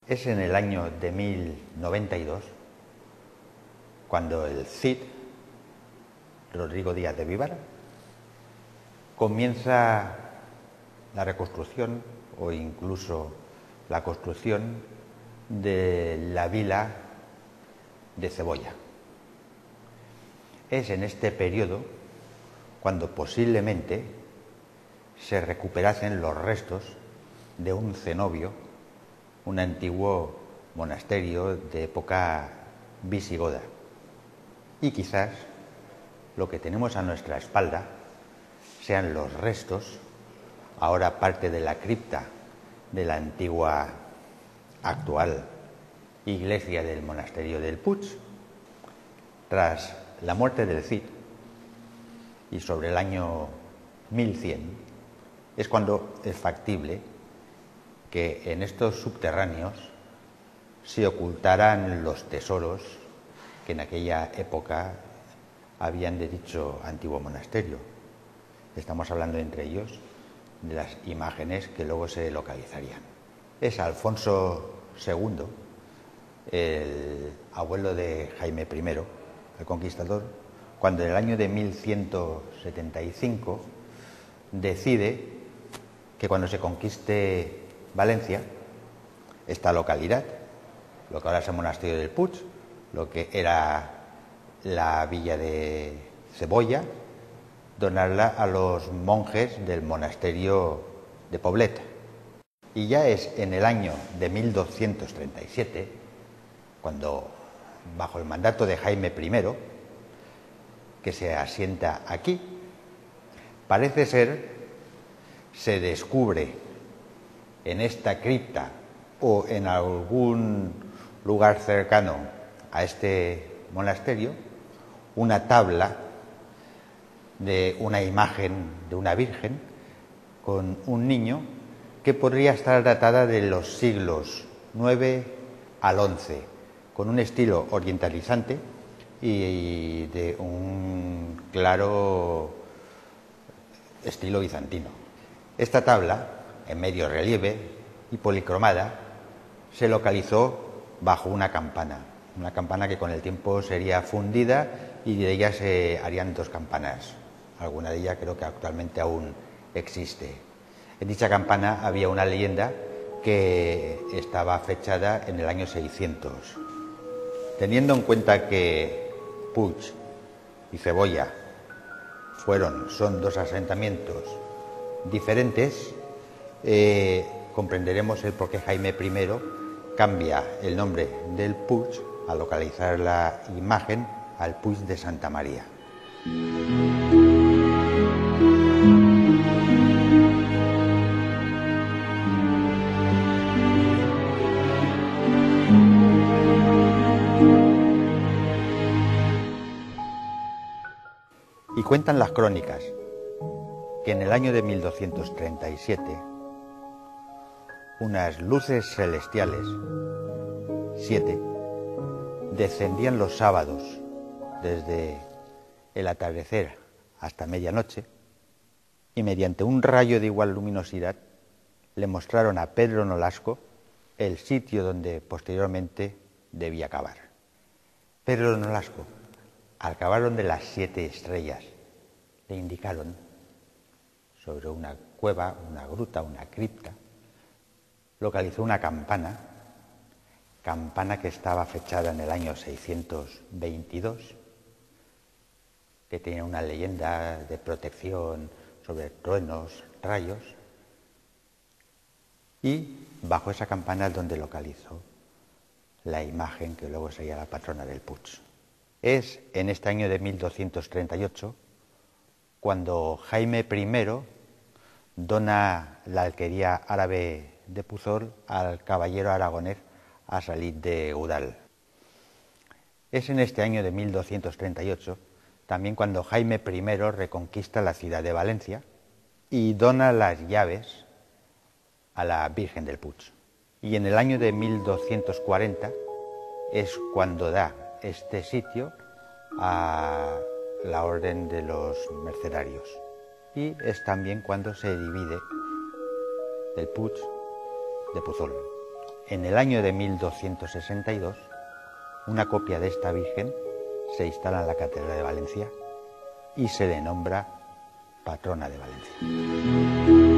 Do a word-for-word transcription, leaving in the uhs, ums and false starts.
Es en el año de mil noventa y dos cuando el Cid, Rodrigo Díaz de Vivar, comienza la reconstrucción o incluso la construcción de la vila de Cebolla. Es en este periodo cuando posiblemente se recuperasen los restos de un cenobio, un antiguo monasterio de época visigoda. Y quizás lo que tenemos a nuestra espalda sean los restos, ahora parte de la cripta de la antigua actual iglesia del monasterio del Puig. Tras la muerte del Cid y sobre el año mil cien es cuando es factible que en estos subterráneos se ocultaran los tesoros que en aquella época habían de dicho antiguo monasterio. Estamos hablando entre ellos de las imágenes que luego se localizarían. Es Alfonso segundo, el abuelo de Jaime primero, el conquistador, cuando en el año de mil ciento setenta y cinco decide que cuando se conquiste Valencia, esta localidad, lo que ahora es el monasterio del Puig, lo que era la villa de Cebolla, donarla a los monjes del monasterio de Poblet. Y ya es en el año de mil doscientos treinta y siete, cuando, bajo el mandato de Jaime primero, que se asienta aquí, parece ser, se descubre en esta cripta o en algún lugar cercano a este monasterio una tabla de una imagen de una virgen con un niño que podría estar datada de los siglos nueve al once, con un estilo orientalizante y de un claro estilo bizantino. Esta tabla, en medio relieve y policromada, se localizó bajo una campana, una campana que con el tiempo sería fundida y de ella se harían dos campanas. Alguna de ellas creo que actualmente aún existe. En dicha campana había una leyenda que estaba fechada en el año seiscientos. Teniendo en cuenta que Puig y Cebolla fueron, son dos asentamientos diferentes, eh, comprenderemos el por qué Jaime primero cambia el nombre del Puig al localizar la imagen al Puig de Santa María. Y cuentan las crónicas que en el año de mil doscientos treinta y siete unas luces celestiales, siete, descendían los sábados desde el atardecer hasta medianoche y mediante un rayo de igual luminosidad le mostraron a Pedro Nolasco el sitio donde posteriormente debía cavar. Pedro Nolasco, al cavar donde las siete estrellas, le indicaron sobre una cueva, una gruta, una cripta, localizó una campana, campana que estaba fechada en el año seiscientos veintidós, que tenía una leyenda de protección sobre truenos, rayos, y bajo esa campana es donde localizó la imagen que luego sería la patrona del Puig. Es en este año de mil doscientos treinta y ocho cuando Jaime primero dona la alquería árabe de Puzol al caballero aragonés a Salid de Udal. Es en este año de mil doscientos treinta y ocho también cuando Jaime primero reconquista la ciudad de Valencia y dona las llaves a la Virgen del Puig. Y en el año de mil doscientos cuarenta es cuando da este sitio a la Orden de los Mercedarios. Y es también cuando se divide el Puig de Puzol en el año de mil doscientos sesenta y dos, una copia de esta Virgen se instala en la Catedral de Valencia y se le nombra patrona de Valencia.